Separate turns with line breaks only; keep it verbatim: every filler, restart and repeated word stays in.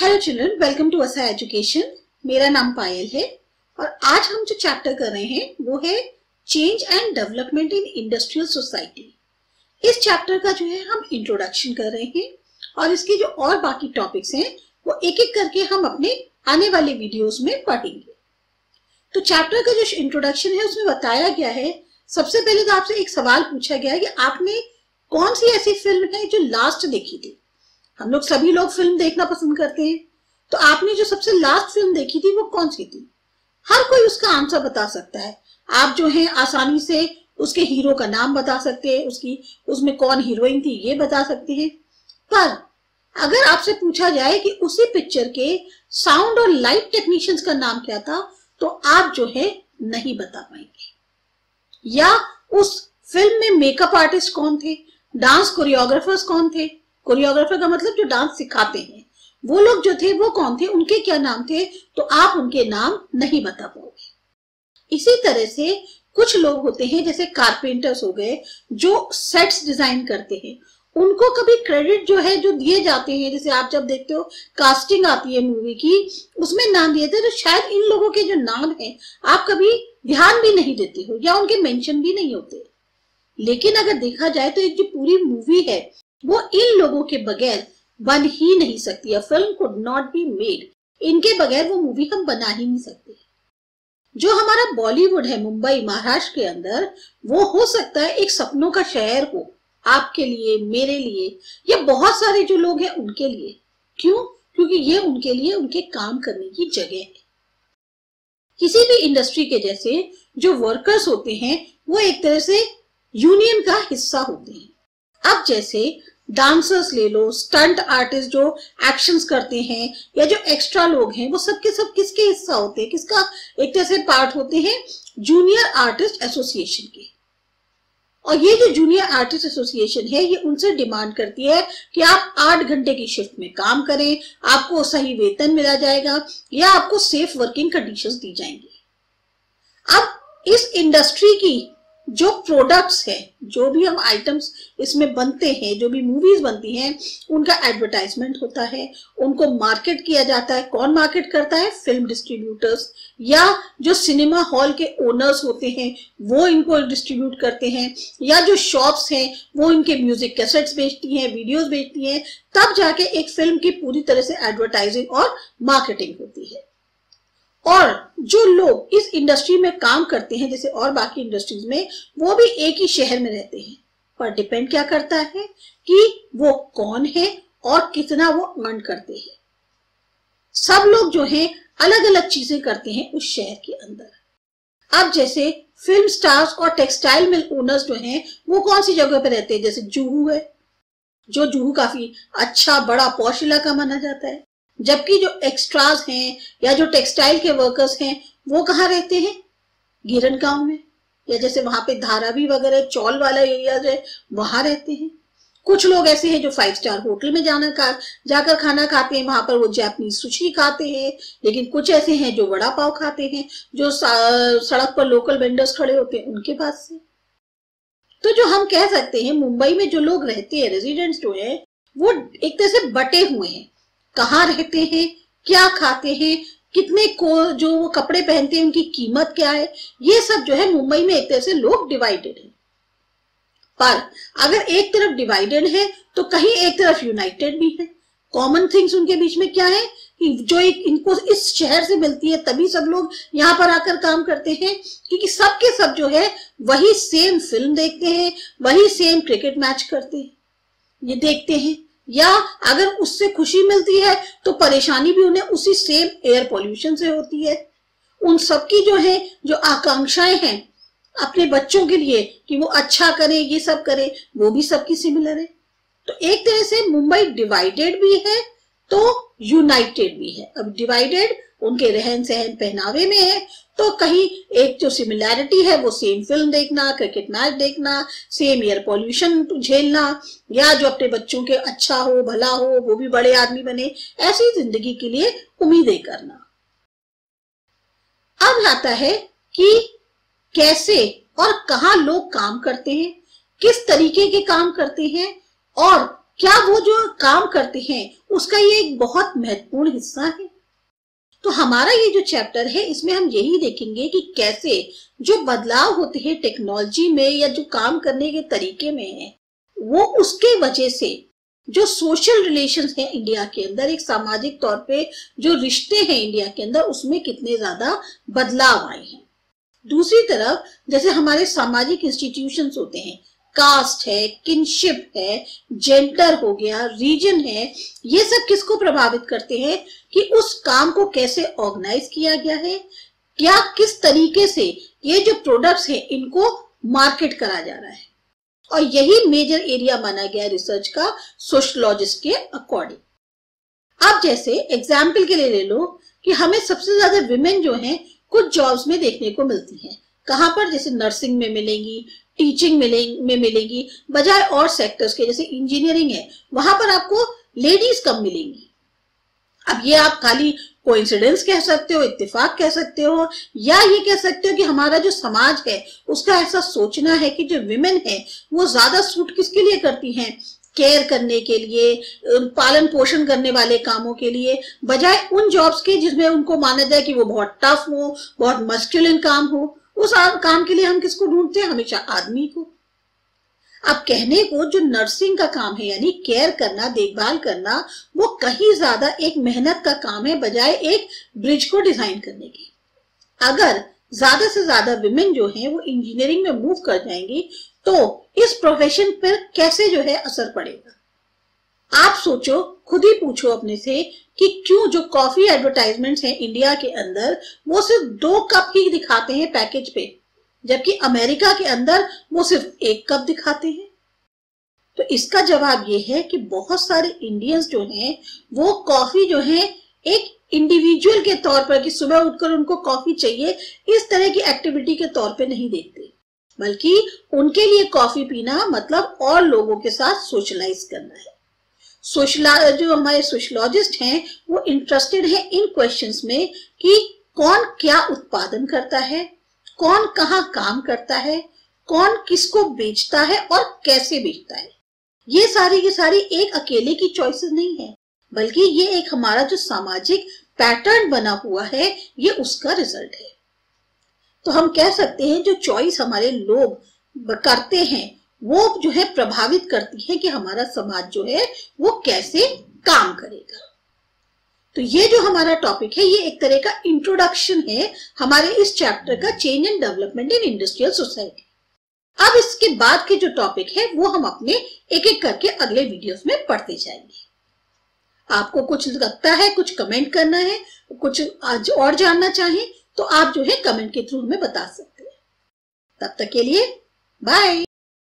Hello children, welcome to Asa education. मेरा नाम पायल है और आज हम जो चैप्टर कर रहे हैं वो है change and development in industrial society. इस चैप्टर का जो है हम इंट्रोडक्शन कर रहे हैं और इसके जो और बाकी टॉपिक्स हैं वो एक एक करके हम अपने आने वाले वीडियोस में पढ़ेंगे। तो चैप्टर का जो इंट्रोडक्शन है उसमें बताया गया है, सबसे पहले तो आपसे एक सवाल पूछा गया है कि आपने कौन सी ऐसी फिल्म है जो लास्ट देखी थी। हम लोग सभी लोग फिल्म देखना पसंद करते हैं, तो आपने जो सबसे लास्ट फिल्म देखी थी वो कौन सी थी? हर कोई उसका आंसर बता सकता है। आप जो है आसानी से उसके हीरो का नाम बता सकते हैं, उसकी उसमें कौन हीरोइन थी ये बता सकते हैं। पर अगर आपसे पूछा जाए कि उसी पिक्चर के साउंड और लाइट टेक्नीशियंस का नाम क्या था, तो आप जो है नहीं बता पाएंगे। या उस फिल्म में मेकअप आर्टिस्ट कौन थे, डांस कोरियोग्राफर्स कौन थे, कोरियोग्राफर का मतलब जो डांस सिखाते हैं, वो लोग जो थे वो कौन थे, उनके क्या नाम थे, तो आप उनके नाम नहीं बता पाओगे। इसी तरह से कुछ लोग होते हैं जैसे कारपेंटर्स हो गए जो सेट्स डिजाइन करते हैं, उनको कभी क्रेडिट जो है जो दिए जाते हैं, जैसे आप जब देखते हो कास्टिंग आती है मूवी की, उसमें नाम दिए थे, तो शायद इन लोगों के जो नाम है आप कभी ध्यान भी नहीं देते हो या उनके मेंशन भी नहीं होते। लेकिन अगर देखा जाए तो एक जो पूरी मूवी है वो इन लोगों के बगैर बन ही नहीं सकती। Film could not be made, इनके बगैर वो मूवी हम बना ही नहीं सकते। जो हमारा बॉलीवुड है मुंबई महाराष्ट्र के अंदर, वो हो सकता है एक सपनों का शहर हो आपके लिए, मेरे लिए, या बहुत सारे जो लोग हैं उनके लिए। क्यों? क्योंकि ये उनके लिए उनके काम करने की जगह है। किसी भी इंडस्ट्री के जैसे जो वर्कर्स होते हैं वो एक तरह से यूनियन का हिस्सा होते हैं। अब जैसे डांसर्स ले लो, स्टंट आर्टिस्ट जो एक्शंस करते हैं, या जो एक्स्ट्रा लोग हैं, वो सब के सब किसके हिस्सा होते हैं, किसका एक तरह से पार्ट होते हैं? जूनियर आर्टिस्ट एसोसिएशन के। और ये जो जूनियर आर्टिस्ट एसोसिएशन है ये उनसे डिमांड करती है कि आप आठ घंटे की शिफ्ट में काम करें, आपको सही वेतन मिला जाएगा या आपको सेफ वर्किंग कंडीशंस दी जाएंगी। अब इस इंडस्ट्री की जो प्रोडक्ट्स है, जो भी हम आइटम्स इसमें बनते हैं, जो भी मूवीज बनती हैं, उनका एडवर्टाइजमेंट होता है, उनको मार्केट किया जाता है। कौन मार्केट करता है? फिल्म डिस्ट्रीब्यूटर्स या जो सिनेमा हॉल के ओनर्स होते हैं वो इनको डिस्ट्रीब्यूट करते हैं, या जो शॉप्स हैं वो इनके म्यूजिक कैसेट्स बेचती हैं, वीडियोस बेचती हैं, तब जाके एक फिल्म की पूरी तरह से एडवर्टाइजिंग और मार्केटिंग होती है। और जो लोग इस इंडस्ट्री में काम करते हैं, जैसे और बाकी इंडस्ट्रीज में, वो भी एक ही शहर में रहते हैं, पर डिपेंड क्या करता है कि वो कौन है और कितना वो अर्न करते हैं। सब लोग जो हैं अलग अलग चीजें करते हैं उस शहर के अंदर। अब जैसे फिल्म स्टार्स और टेक्सटाइल मिल ओनर्स जो हैं वो कौन सी जगह पे रहते हैं? जैसे जुहू है, जो जुहू काफी अच्छा बड़ा पॉश इलाका माना जाता है। जबकि जो एक्स्ट्रास हैं या जो टेक्सटाइल के वर्कर्स हैं वो कहाँ रहते हैं? गिरन गांव में, या जैसे वहां पे धारावी वगैरह चौल वाला एरिया है वहां रहते हैं। कुछ लोग ऐसे हैं जो फाइव स्टार होटल में जाना का जाकर खाना खाते हैं, वहां पर वो जापानीज सुशी खाते हैं। लेकिन कुछ ऐसे हैं जो वड़ा पाव खाते हैं, जो सड़क पर लोकल वेंडर्स खड़े होते हैं उनके पास से। तो जो हम कह सकते हैं मुंबई में जो लोग रहते हैं, रेजिडेंट्स जो है, वो एक तरह से बटे हुए हैं। कहाँ रहते हैं, क्या खाते हैं, कितने को जो वो कपड़े पहनते हैं उनकी कीमत क्या है, ये सब जो है मुंबई में एक तरह से लोग डिवाइडेड हैं। पर अगर एक तरफ डिवाइडेड है तो कहीं एक तरफ यूनाइटेड भी है। कॉमन थिंग्स उनके बीच में क्या है कि जो एक इनको इस शहर से मिलती है, तभी सब लोग यहाँ पर आकर काम करते हैं, क्योंकि सब के सब जो है वही सेम फिल्म देखते हैं, वही सेम क्रिकेट मैच करते हैं, ये देखते हैं। या अगर उससे खुशी मिलती है तो परेशानी भी उन्हें उसी सेम एयर पोल्यूशन से होती है। उन सबकी जो है जो आकांक्षाएं हैं अपने बच्चों के लिए कि वो अच्छा करें, ये सब करें, वो भी सबकी सिमिलर है। तो एक तरह से मुंबई डिवाइडेड भी है तो यूनाइटेड भी है। अब डिवाइडेड उनके रहन सहन पहनावे में है, तो कहीं एक जो सिमिलैरिटी है वो सेम फिल्म देखना, क्रिकेट मैच देखना, सेम एयर पॉल्यूशन झेलना, या जो अपने बच्चों के अच्छा हो, भला हो, वो भी बड़े आदमी बने, ऐसी जिंदगी के लिए उम्मीदें करना। अब आता है कि कैसे और कहां लोग काम करते हैं, किस तरीके के काम करते हैं और क्या वो जो काम करते हैं उसका ये एक बहुत महत्वपूर्ण हिस्सा है। तो हमारा ये जो चैप्टर है इसमें हम यही देखेंगे कि कैसे जो बदलाव होते हैं टेक्नोलॉजी में या जो काम करने के तरीके में है, वो उसके वजह से जो सोशल रिलेशंस हैं इंडिया के अंदर, एक सामाजिक तौर पे जो रिश्ते हैं इंडिया के अंदर, उसमें कितने ज्यादा बदलाव आए हैं। दूसरी तरफ जैसे हमारे सामाजिक इंस्टीट्यूशंस होते हैं, कास्ट है, किनशिप है, जेंडर हो गया, रीजन है, ये सब किसको प्रभावित करते हैं कि उस काम को कैसे ऑर्गेनाइज किया गया है, क्या किस तरीके से ये जो प्रोडक्ट्स हैं इनको मार्केट करा जा रहा है। और यही मेजर एरिया माना गया रिसर्च का सोशलॉजिस्ट के अकॉर्डिंग। अब जैसे एग्जाम्पल के लिए ले लो कि हमें सबसे ज्यादा विमेन जो हैं कुछ जॉब्स में देखने को मिलती हैं। कहां पर? जैसे नर्सिंग में मिलेंगी, टीचिंग में मिलेंगी, बजाय और सेक्टर्स के जैसे इंजीनियरिंग है वहां पर आपको लेडीज कम मिलेंगी। अब ये आप खाली कोइंसिडेंस कह सकते हो, इत्तेफाक कह सकते हो, या ये कह सकते हो कि हमारा जो समाज है उसका ऐसा सोचना है कि जो विमेन है वो ज्यादा सूट किसके लिए करती हैं? केयर करने के लिए, पालन पोषण करने वाले कामों के लिए, बजाय उन जॉब्स के जिसमें उनको माना जाए कि वो बहुत टफ हो, बहुत मस्कुलिन काम हो। उस काम के लिए हम किसको ढूंढते हैं? हमेशा आदमी को। अब कहने को जो नर्सिंग का काम है यानी केयर करना, देखभाल करना, वो कहीं ज्यादा एक मेहनत का काम है बजाय एक ब्रिज को डिजाइन करने की। अगर ज्यादा से ज्यादा विमेन जो हैं वो इंजीनियरिंग में मूव कर जाएंगी तो इस प्रोफेशन पर कैसे जो है असर पड़ेगा? आप सोचो, खुद ही पूछो अपने से कि क्यों जो कॉफी एडवर्टाइजमेंट्स हैं इंडिया के अंदर वो सिर्फ दो कप ही दिखाते हैं पैकेज पे, जबकि अमेरिका के अंदर वो सिर्फ एक कप दिखाते हैं। तो इसका जवाब ये है कि बहुत सारे इंडियंस जो हैं वो कॉफी जो है एक इंडिविजुअल के तौर पर कि सुबह उठकर उनको कॉफी चाहिए इस तरह की एक्टिविटी के तौर पे नहीं देखते, बल्कि उनके लिए कॉफी पीना मतलब और लोगों के साथ सोशलाइज करना है। सोशला जो हमारे सोशलॉजिस्ट हैं वो इंटरेस्टेड है इन क्वेश्चंस में कि कौन क्या उत्पादन करता है, कौन कहाँ काम करता है, कौन किसको बेचता है और कैसे बेचता है। ये सारी की सारी एक अकेले की चॉइसेस नहीं है, बल्कि ये एक हमारा जो सामाजिक पैटर्न बना हुआ है ये उसका रिजल्ट है। तो हम कह सकते हैं जो चॉइस हमारे लोग करते हैं वो जो है प्रभावित करती है कि हमारा समाज जो है वो कैसे काम करेगा। तो ये जो हमारा टॉपिक है ये एक तरह का इंट्रोडक्शन है हमारे इस चैप्टर का, change and development in industrial society. अब इसके बाद के जो टॉपिक है वो हम अपने एक एक करके अगले वीडियोस में पढ़ते जाएंगे। आपको कुछ लगता है, कुछ कमेंट करना है, कुछ आज और जानना चाहें तो आप जो है कमेंट के थ्रू हमें बता सकते हैं। तब तक के लिए बाय।